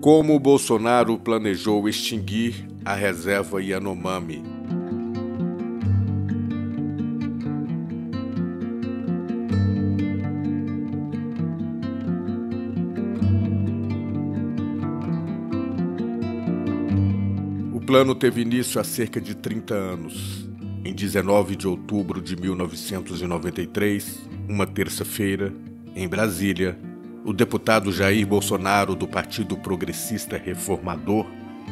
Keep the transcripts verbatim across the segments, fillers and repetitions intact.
Como Bolsonaro planejou extinguir a reserva Yanomami. O plano teve início há cerca de trinta anos. Em dezenove de outubro de mil novecentos e noventa e três, uma terça-feira, em Brasília, o deputado Jair Bolsonaro, do Partido Progressista Reformador,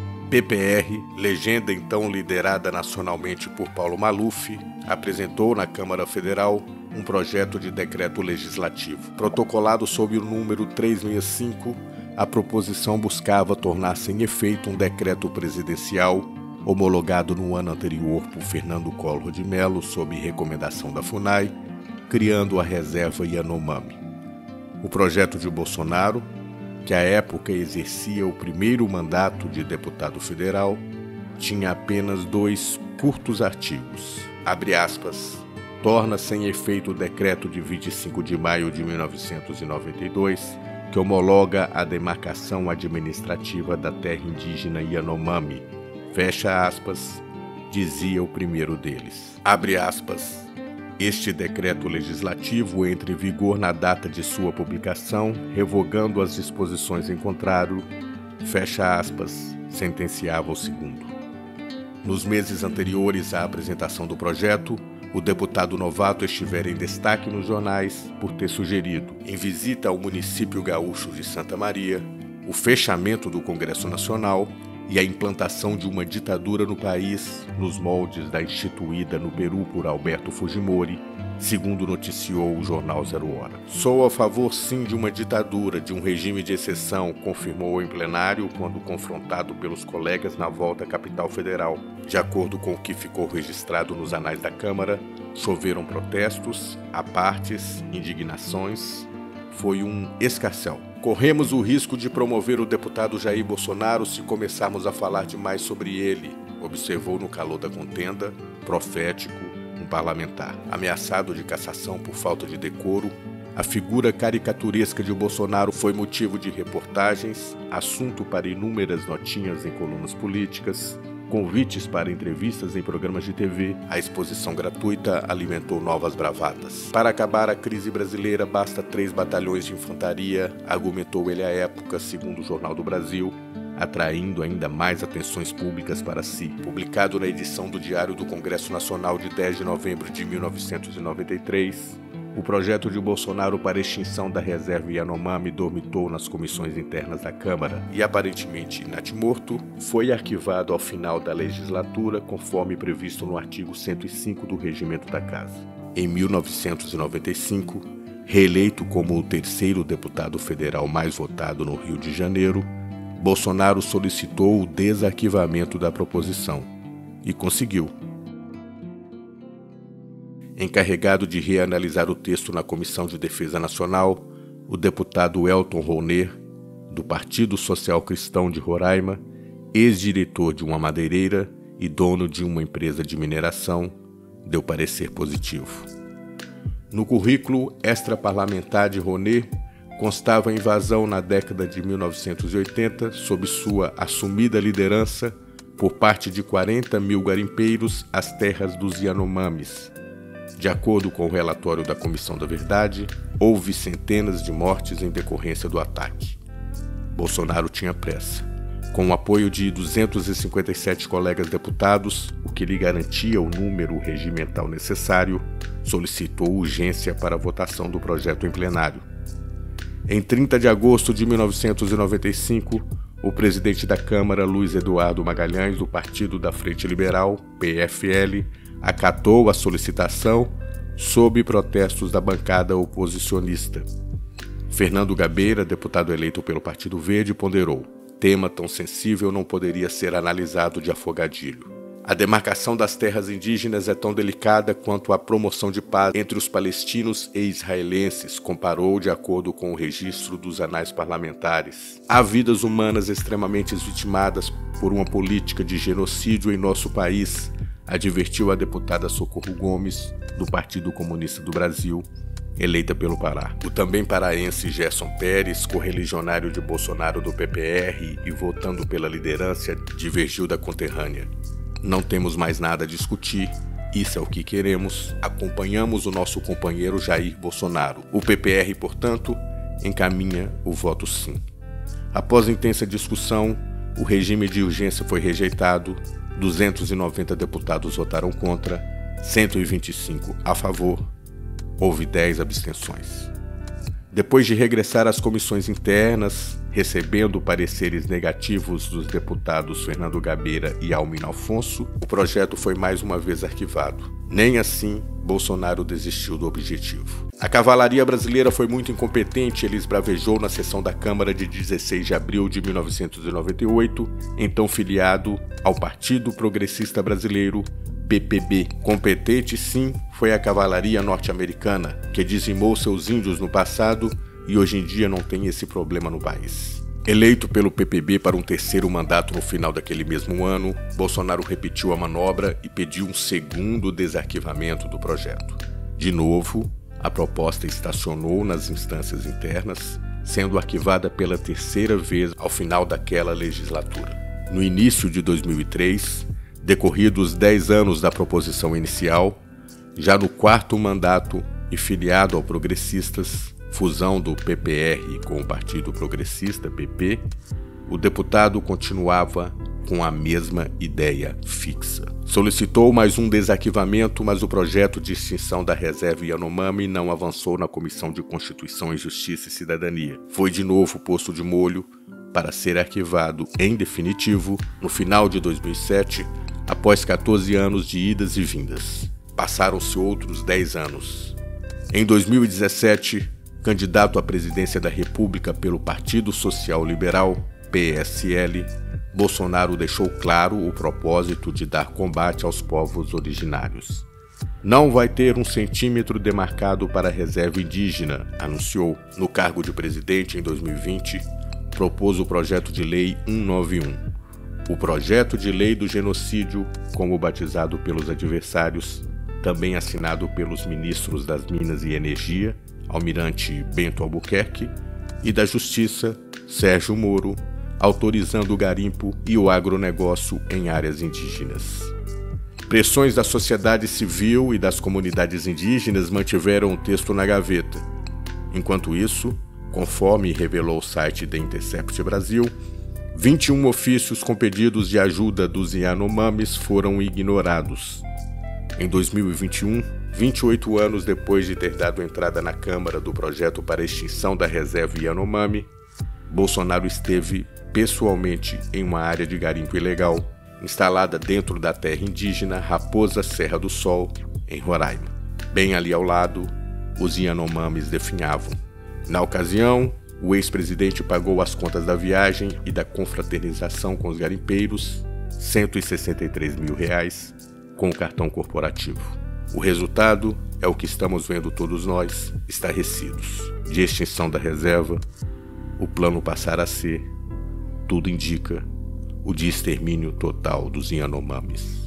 P P R, legenda então liderada nacionalmente por Paulo Maluf, apresentou na Câmara Federal um projeto de decreto legislativo. Protocolado sob o número trezentos e sessenta e cinco, a proposição buscava tornar sem efeito um decreto presidencial homologado no ano anterior por Fernando Collor de Mello, sob recomendação da FUNAI, criando a reserva Yanomami. O projeto de Bolsonaro, que à época exercia o primeiro mandato de deputado federal, tinha apenas dois curtos artigos. Abre aspas, torna sem efeito o decreto de vinte e cinco de maio de mil novecentos e noventa e dois, que homologa a demarcação administrativa da terra indígena Yanomami. Fecha aspas, dizia o primeiro deles. Abre aspas. Este decreto legislativo entra em vigor na data de sua publicação, revogando as disposições em contrário, fecha aspas, sentenciava o segundo. Nos meses anteriores à apresentação do projeto, o deputado novato estivera em destaque nos jornais por ter sugerido, em visita ao município gaúcho de Santa Maria, o fechamento do Congresso Nacional e a implantação de uma ditadura no país, nos moldes da instituída no Peru por Alberto Fujimori, segundo noticiou o jornal Zero Hora. Sou a favor, sim, de uma ditadura, de um regime de exceção, confirmou em plenário quando confrontado pelos colegas na volta à capital federal. De acordo com o que ficou registrado nos anais da Câmara, choveram protestos, apartes, indignações. Foi um escarcéu. Corremos o risco de promover o deputado Jair Bolsonaro se começarmos a falar demais sobre ele, observou no calor da contenda, profético, um parlamentar. Ameaçado de cassação por falta de decoro, a figura caricaturesca de Bolsonaro foi motivo de reportagens, assunto para inúmeras notinhas em colunas políticas, convites para entrevistas em programas de T V, a exposição gratuita alimentou novas bravatas. Para acabar a crise brasileira, basta três batalhões de infantaria, argumentou ele à época, segundo o Jornal do Brasil, atraindo ainda mais atenções públicas para si. Publicado na edição do Diário do Congresso Nacional de dez de novembro de mil novecentos e noventa e três, o projeto de Bolsonaro para a extinção da reserva Yanomami dormitou nas comissões internas da Câmara e, aparentemente natimorto, foi arquivado ao final da legislatura, conforme previsto no artigo cento e cinco do Regimento da Casa. Em mil novecentos e noventa e cinco, reeleito como o terceiro deputado federal mais votado no Rio de Janeiro, Bolsonaro solicitou o desarquivamento da proposição e conseguiu. Encarregado de reanalisar o texto na Comissão de Defesa Nacional, o deputado Elton Rouner, do Partido Social Cristão de Roraima, ex-diretor de uma madeireira e dono de uma empresa de mineração, deu parecer positivo. No currículo extraparlamentar de Rouner, constava a invasão na década de mil novecentos e oitenta, sob sua assumida liderança, por parte de quarenta mil garimpeiros às terras dos Yanomamis. De acordo com o relatório da Comissão da Verdade, houve centenas de mortes em decorrência do ataque. Bolsonaro tinha pressa. Com o apoio de duzentos e cinquenta e sete colegas deputados, o que lhe garantia o número regimental necessário, solicitou urgência para a votação do projeto em plenário. Em trinta de agosto de mil novecentos e noventa e cinco, o presidente da Câmara, Luiz Eduardo Magalhães, do Partido da Frente Liberal, P F L, acatou a solicitação sob protestos da bancada oposicionista. Fernando Gabeira, deputado eleito pelo Partido Verde, ponderou: tema tão sensível não poderia ser analisado de afogadilho. A demarcação das terras indígenas é tão delicada quanto a promoção de paz entre os palestinos e israelenses, comparou de acordo com o registro dos anais parlamentares. Há vidas humanas extremamente vitimadas por uma política de genocídio em nosso país, advertiu a deputada Socorro Gomes, do Partido Comunista do Brasil, eleita pelo Pará. O também paraense Gerson Pérez, correligionário de Bolsonaro do P P R e votando pela liderança, divergiu da conterrânea. Não temos mais nada a discutir, isso é o que queremos, acompanhamos o nosso companheiro Jair Bolsonaro. O P P R, portanto, encaminha o voto sim. Após intensa discussão, o regime de urgência foi rejeitado, duzentos e noventa deputados votaram contra, cento e vinte e cinco a favor, houve dez abstenções. Depois de regressar às comissões internas, recebendo pareceres negativos dos deputados Fernando Gabeira e Almino Afonso, o projeto foi mais uma vez arquivado. Nem assim, Bolsonaro desistiu do objetivo. A cavalaria brasileira foi muito incompetente, ele esbravejou na sessão da Câmara de dezesseis de abril de mil novecentos e noventa e oito, então filiado ao Partido Progressista Brasileiro, P P B. Competente, sim, foi a cavalaria norte-americana, que dizimou seus índios no passado e hoje em dia não tem esse problema no país. Eleito pelo P P B para um terceiro mandato no final daquele mesmo ano, Bolsonaro repetiu a manobra e pediu um segundo desarquivamento do projeto. De novo, a proposta estacionou nas instâncias internas, sendo arquivada pela terceira vez ao final daquela legislatura. No início de dois mil e três, decorridos dez anos da proposição inicial, já no quarto mandato e filiado ao Progressistas, fusão do P P R com o Partido Progressista, P P, o deputado continuava com a mesma ideia fixa. Solicitou mais um desarquivamento, mas o projeto de extinção da reserva Yanomami não avançou na Comissão de Constituição e Justiça e Cidadania. Foi de novo posto de molho para ser arquivado em definitivo no final de dois mil e sete, após quatorze anos de idas e vindas. Passaram-se outros dez anos. Em dois mil e dezessete, candidato à presidência da República pelo Partido Social Liberal, P S L, Bolsonaro deixou claro o propósito de dar combate aos povos originários. Não vai ter um centímetro demarcado para a reserva indígena, anunciou. No cargo de presidente em dois mil e vinte, propôs o projeto de lei cento e noventa e um. O projeto de lei do genocídio, como batizado pelos adversários, também assinado pelos ministros das Minas e Energia, Almirante Bento Albuquerque, e da Justiça, Sérgio Moro, autorizando o garimpo e o agronegócio em áreas indígenas. Pressões da sociedade civil e das comunidades indígenas mantiveram o texto na gaveta. Enquanto isso, conforme revelou o site The Intercept Brasil, vinte e um ofícios com pedidos de ajuda dos Yanomamis foram ignorados. Em dois mil e vinte e um, vinte e oito anos depois de ter dado entrada na Câmara do projeto para a extinção da reserva Yanomami, Bolsonaro esteve pessoalmente em uma área de garimpo ilegal, instalada dentro da terra indígena Raposa Serra do Sol, em Roraima. Bem ali ao lado, os Yanomamis definhavam. Na ocasião, o ex-presidente pagou as contas da viagem e da confraternização com os garimpeiros, cento e sessenta e três mil reais, com o cartão corporativo. O resultado é o que estamos vendo todos nós, estarrecidos. De extinção da reserva, o plano passará a ser, tudo indica, o de extermínio total dos Yanomamis.